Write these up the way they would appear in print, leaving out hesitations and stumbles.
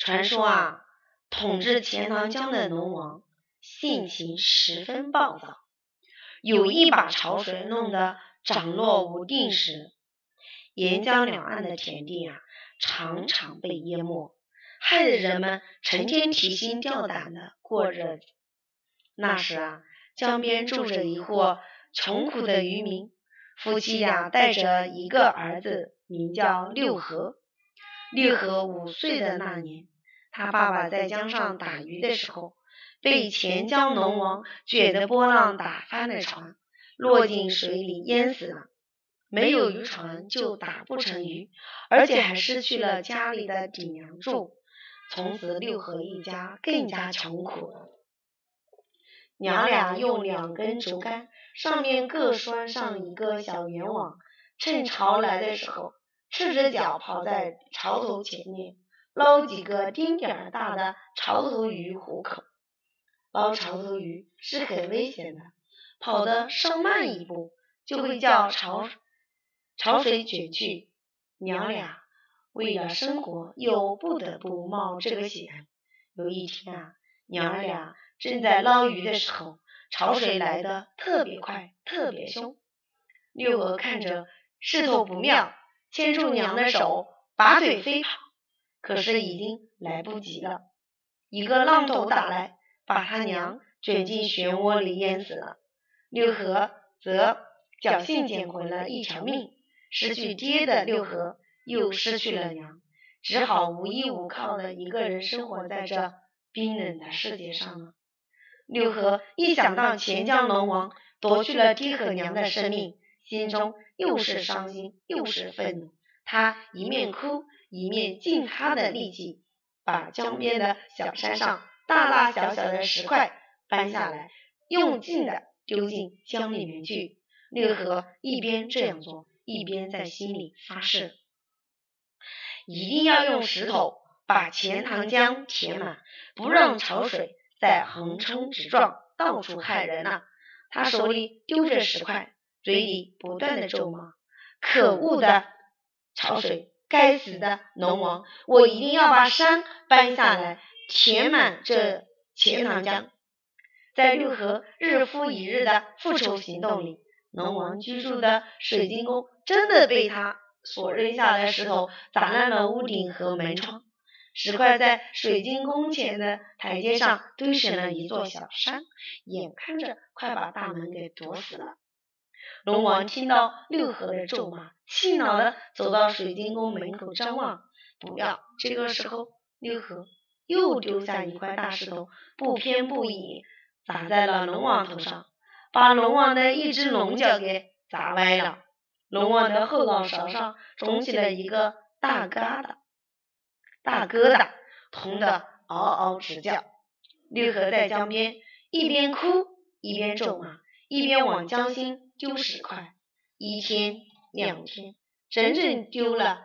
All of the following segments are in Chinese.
传说啊，统治钱塘江的龙王性情十分暴躁，有意把潮水弄得涨落无定时，沿江两岸的田地啊，常常被淹没，害得人们成天提心吊胆的过日子。那时啊，江边住着一户穷苦的渔民，夫妻俩带着一个儿子，名叫六合。六合5岁的那年，他爸爸在江上打鱼的时候，被钱江龙王卷的波浪打翻了船，落进水里淹死了。没有渔船就打不成鱼，而且还失去了家里的顶梁柱。从此六合一家更加穷苦了。娘俩用2根竹竿，上面各拴上一个小圆网，趁潮来的时候，赤着脚跑在潮头前面，捞几个丁点儿大的潮头鱼糊口。捞潮头鱼是很危险的，跑得稍慢一步，就会叫潮水卷去。娘俩为了生活，又不得不冒这个险。有一天啊，娘俩正在捞鱼的时候，潮水来得特别快，特别凶。六合看着势头不妙，牵住娘的手，拔腿飞跑，可是已经来不及了。一个浪头打来，把他娘卷进漩涡里淹死了。六合则侥幸捡回了一条命，失去爹的六合又失去了娘，只好无依无靠的一个人生活在这冰冷的世界上了。六合一想到钱江龙王夺去了爹和娘的生命，心中又是伤心又是愤怒。他一面哭，一面尽他的力气，把江边的小山上大大小小的石块搬下来，用劲的丢进江里面去。六合一边这样做，一边在心里发誓，一定要用石头把钱塘江填满，不让潮水再横冲直撞，到处害人啊。他手里丢着石块，嘴里不断的咒骂：可恶的潮水，该死的龙王，我一定要把山搬下来，填满这钱塘江。在六合日复一日的复仇行动里，龙王居住的水晶宫真的被他所扔下的石头砸烂了屋顶和门窗，石块在水晶宫前的台阶上堆成了一座小山，眼看着快把大门给堵死了。龙王听到六合的咒骂，气恼的走到水晶宫门口张望，不料这个时候六合又丢下一块大石头，不偏不倚砸在了龙王头上，把龙王的一只龙角给砸歪了。龙王的后脑勺上肿起了一个大疙瘩，痛得嗷嗷直叫。六合在江边一边哭一边咒骂，一边往江心丢石块。1天2天，整整丢了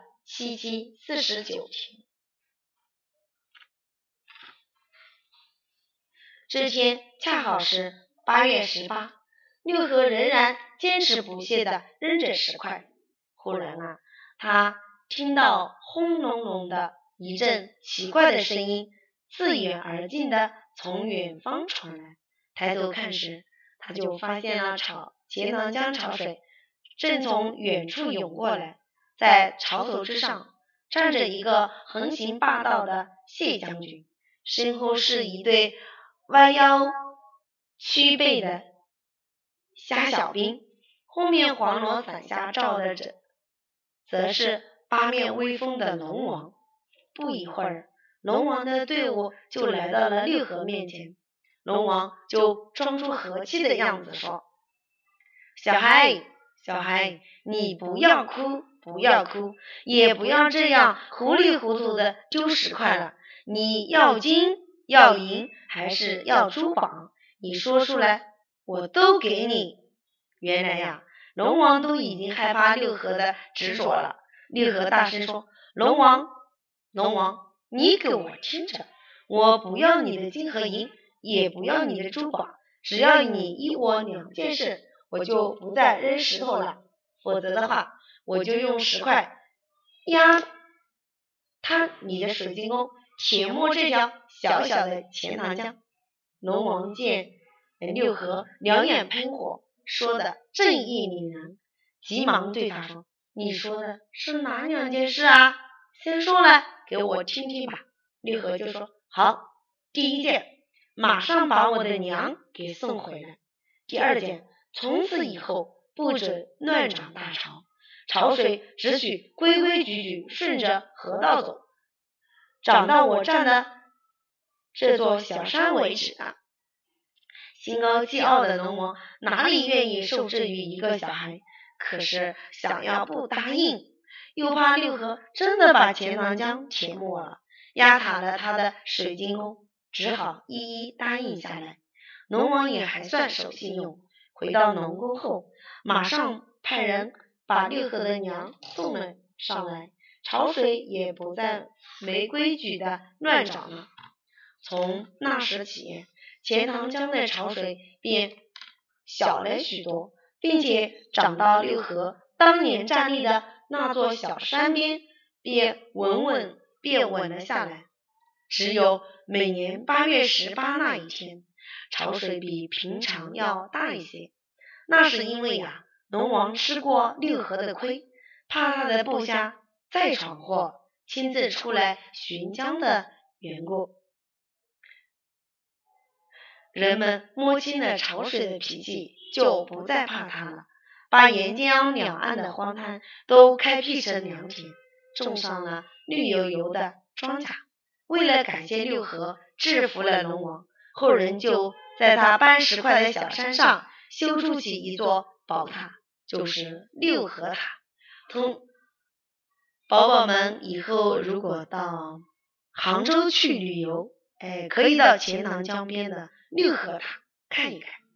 49天。这天恰好是8月18，六合仍然坚持不懈地扔着石块。忽然啊，他听到轰隆隆的一阵奇怪的声音自远而近的从远方传来。抬头看时，他就发现了钱塘江潮水正从远处涌过来，在潮头之上站着一个横行霸道的谢将军，身后是一对弯腰屈背的虾小兵，后面黄罗伞下罩着则是8面威风的龙王。不一会儿，龙王的队伍就来到了六合面前。龙王就装出和气的样子说：小孩，你不要哭，也不要这样糊里糊涂的丢石块了。你要金要银还是要珠宝？你说出来，我都给你。原来呀，龙王都已经害怕六合的执着了。六合大声说：龙王，你给我听着，我不要你的金和银，也不要你的珠宝，只要你依我2件事，我就不再扔石头了，否则的话，我就用石块压塌你的水晶宫， 舔没这条小小的钱塘江。龙王见六合两眼喷火，说的正义凛然，急忙对他说：“你说的是哪2件事啊？先说来给我听听吧。”六合就说：“好，第1件，马上把我的娘给送回来；第2件，从此以后不准乱涨大潮，潮水只许规规矩矩顺着河道走，涨到我站的这座小山为止啊。”心高气傲的龙王哪里愿意受制于一个小孩，可是想要不答应，又怕六合真的把钱塘江填没了，压塌了他的水晶宫，只好一一答应下来。龙王也还算守信用，回到龙宫后，马上派人把六合的娘送了上来，潮水也不再没规矩的乱涨了。从那时起，钱塘江的潮水便小了许多，并且涨到六合当年站立的那座小山边，便稳了下来。只有每年8月18那一天，潮水比平常要大一些。那是因为龙王吃过六合的亏，怕他的部下再闯祸，亲自出来巡江的缘故。人们摸清了潮水的脾气，就不再怕它了，把沿江两岸的荒滩都开辟成良田，种上了绿油油的庄稼。为了感谢六合制服了龙王，后人就在他搬石块的小山上修筑起一座宝塔，就是六合塔。宝宝们以后如果到杭州去旅游，可以到钱塘江边的六合塔看一看。